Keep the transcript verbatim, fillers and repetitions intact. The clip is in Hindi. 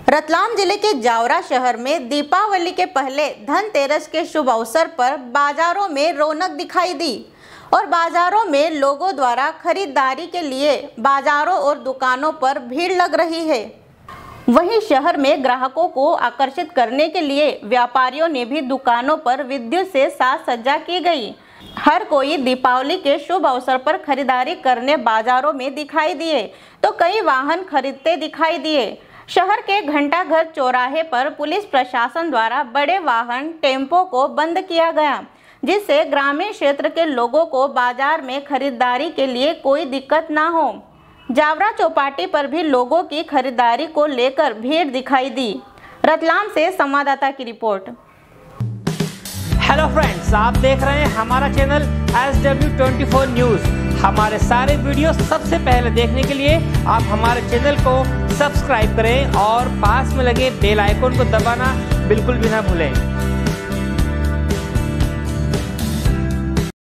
रतलाम जिले के जावरा शहर में दीपावली के पहले धनतेरस के शुभ अवसर पर बाजारों में रौनक दिखाई दी और बाजारों में लोगों द्वारा खरीदारी के लिए बाजारों और दुकानों पर भीड़ लग रही है। वहीं शहर में ग्राहकों को आकर्षित करने के लिए व्यापारियों ने भी दुकानों पर विद्युत से साज सज्जा की गई। हर कोई दीपावली के शुभ अवसर पर खरीदारी करने बाजारों में दिखाई दिए तो कई वाहन खरीदते दिखाई दिए। शहर के घंटाघर चौराहे पर पुलिस प्रशासन द्वारा बड़े वाहन टेम्पो को बंद किया गया, जिससे ग्रामीण क्षेत्र के लोगों को बाजार में खरीदारी के लिए कोई दिक्कत ना हो। जावरा चौपाटी पर भी लोगों की खरीदारी को लेकर भीड़ दिखाई दी। रतलाम से संवाददाता की रिपोर्ट। हेलो फ्रेंड्स, आप देख रहे हैं हमारा channel S W twenty four news. हमारे सारे वीडियो सबसे पहले देखने के लिए आप हमारे चैनल को सब्सक्राइब करें और पास में लगे बेल आइकन को दबाना बिल्कुल भी ना भूलें।